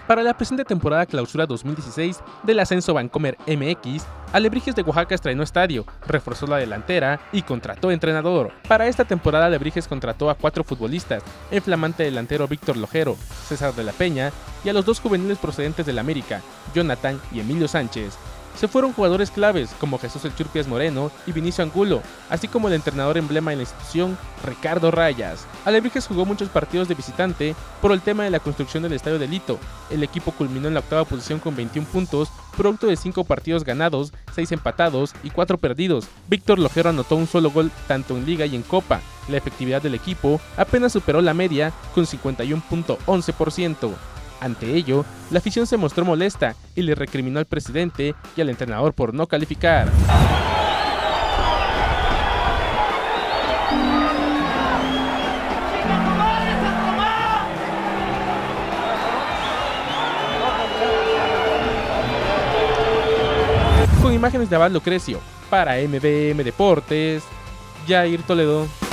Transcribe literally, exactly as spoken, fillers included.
Para la presente temporada Clausura dos mil dieciséis del Ascenso Bancomer M X, Alebrijes de Oaxaca estrenó estadio, reforzó la delantera y contrató entrenador. Para esta temporada Alebrijes contrató a cuatro futbolistas, el flamante delantero Víctor Lojero, César de la Peña y a los dos juveniles procedentes del América, Jonathan y Emilio Sánchez. Se fueron jugadores claves como Jesús El Churpias Moreno y Vinicio Angulo, así como el entrenador emblema de la institución, Ricardo Rayas. Alebrijes jugó muchos partidos de visitante por el tema de la construcción del Estadio de Lito. El equipo culminó en la octava posición con veintiún puntos, producto de cinco partidos ganados, seis empatados y cuatro perdidos. Víctor Lojero anotó un solo gol tanto en Liga y en Copa. La efectividad del equipo apenas superó la media con cincuenta y uno punto once por ciento. Ante ello, la afición se mostró molesta y le recriminó al presidente y al entrenador por no calificar. Con imágenes de Abad Lucrecio, para M V M Deportes, Jair Toledo.